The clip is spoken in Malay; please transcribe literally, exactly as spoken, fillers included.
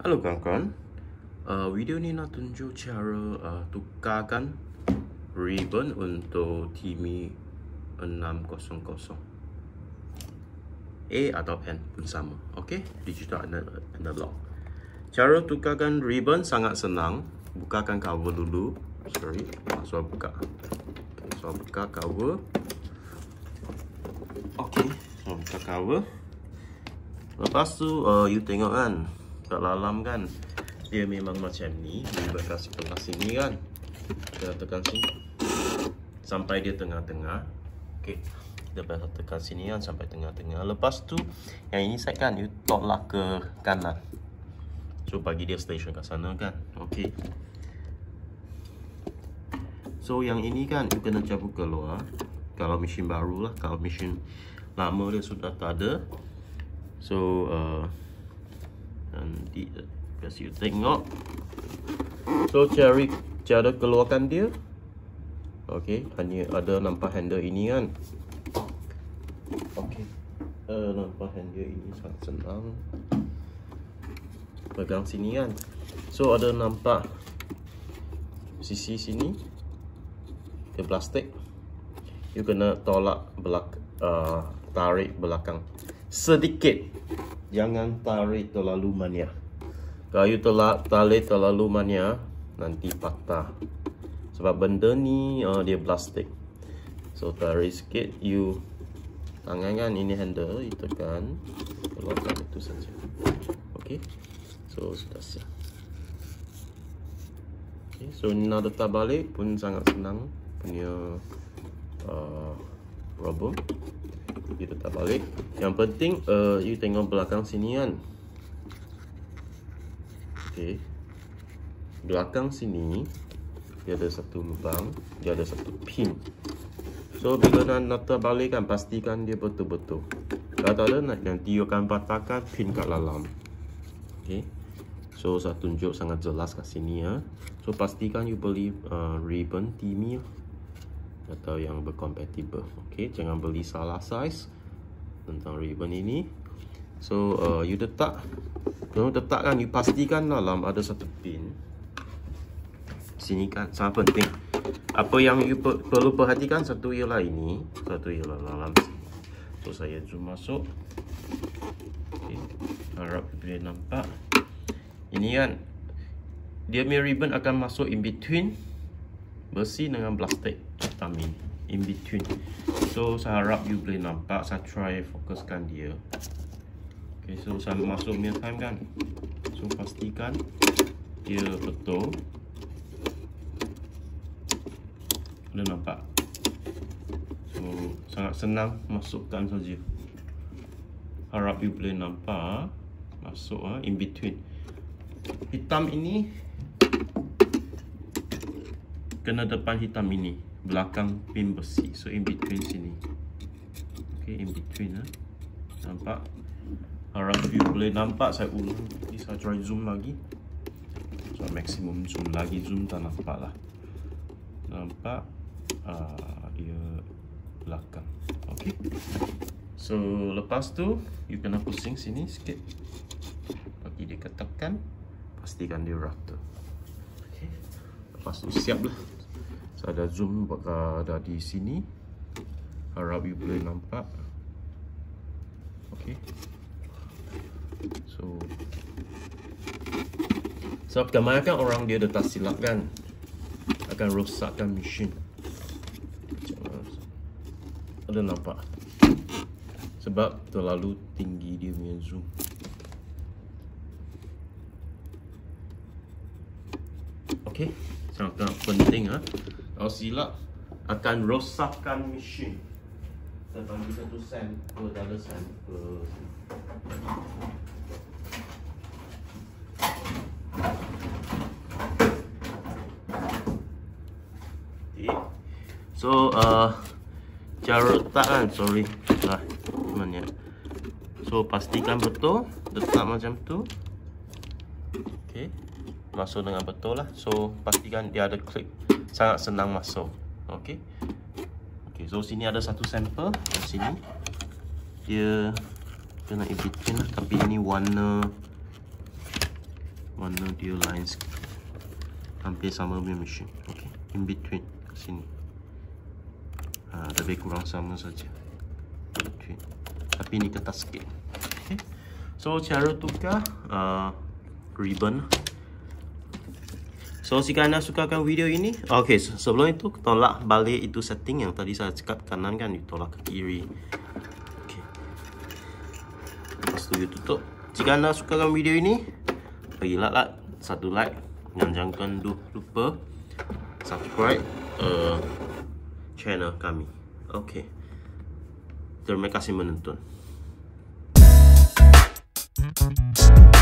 Halo kawan-kawan, uh, video ni nak tunjuk cara uh, tukarkan ribbon untuk Timi enam kosong kosong. A atau N pun sama, ok? Digital analog. Cara tukarkan ribbon sangat senang. Bukakan cover dulu. Sorry, so buka. Okay, so buka cover. Ok, so buka cover. Lepas tu uh, you tengok kan, kat dalam kan dia memang macam ni. Dia kasih tengah sini kan, kita tekan sini sampai dia tengah-tengah. Ok, kita bakal tekan sini kan sampai tengah-tengah. Lepas tu yang ini side kan, you tolak ke kanan, so bagi dia station kat sana kan. Ok, so yang ini kan you kena cabut keluar kalau mesin baru lah. Kalau mesin lama dia sudah tak ada. So uh, nanti kasih you tengok. So cari cara keluarkan dia. Ok, hanya ada nampak handle ini kan. Ok, uh, nampak handle ini sangat senang. Pegang sini kan. So ada nampak sisi sini dia plastik. You kena tolak belak uh, tarik belakang sedikit, jangan tarik terlalu banyak. Kalau you telak tarik terlalu banyak, nanti patah. Sebab benda ni uh, dia plastik. So tarik sikit, you tangan kan, ini handle, you tekan, keluarkan itu saja. Ok, so sudah siap. Okay, so nak letak balik pun sangat senang punya uh, rubber. Kita letak balik. Yang penting uh, you tengok belakang sini kan. Okay, belakang sini dia ada satu lubang, dia ada satu pin. So bila nak letak balik kan, pastikan dia betul-betul. Kalau tak ada, nanti you akan patahkan pin kat dalam. Okay, so saya tunjuk sangat jelas kat sini ya. So pastikan you beli uh, ribbon Timi atau yang berkompatibel. Ok, jangan beli salah size tentang ribbon ini. So uh, you letak, you letakkan, you pastikan dalam ada satu pin sini kan, sangat penting. Apa yang you per perlu perhatikan, satu ialah ini, satu ialah dalam sini. So saya zoom masuk. Okay, harap you boleh nampak. Ini kan dia punya ribbon akan masuk in between besi dengan plastik hitam ini, in between. So saya harap you boleh nampak. Saya try fokuskan dia. Okay, so saya masuk punya time kan, so pastikan dia betul. Boleh nampak? So sangat senang, masukkan saja. Harap you boleh nampak masuk ha, in between. Hitam ini kena depan hitam ini, belakang pin besi. So in between sini. Okay, in between ha. Nampak? Harap you boleh nampak. Saya ulang. Jadi saya try zoom lagi. So maksimum zoom lagi, zoom tak nampak lah. Nampak? Uh, dia belakang. Okay. So lepas tu you kena pusing sini sikit. Bagi dia ketekan. Pastikan dia rata. Okay. Lepas tu siap lah. Saya ada zoom ada di sini. Harap you boleh nampak. Ok, so sebab kebanyakan orang dia dah tak silap kan, akan rosakkan mesin. Ada nampak? Sebab terlalu tinggi dia punya zoom. Ok, sangat penting ha. Kalau silap akan rosakkan mesin. Kita bagi satu sampel, dah ada sampel. Okay. So uh, cara letak kan, sorry lah teman ya. So pastikan betul, letak macam tu. Okay, masuk dengan betul lah. So pastikan dia ada clip, sangat senang masuk. Ok, ok, so sini ada satu sampel. Sini dia kena in between lah, tapi ini warna warna dia line sikit. Hampir sama punya mesin. Okay, in between kat sini. Ha, lebih kurang sama saja. Between. Tapi ni ketat sikit. Okay. So cara tukar uh, ribbon. So jika anda sukakan video ini, okay, sebelum itu tolak balik itu setting yang tadi saya cakap kanan kan, ditolak ke kiri. Okay. Lepas tu you tutup. Jika anda sukakan video ini, bagilah like, satu like, dan jangan lupa subscribe uh, channel kami. Okay. Terima kasih menonton.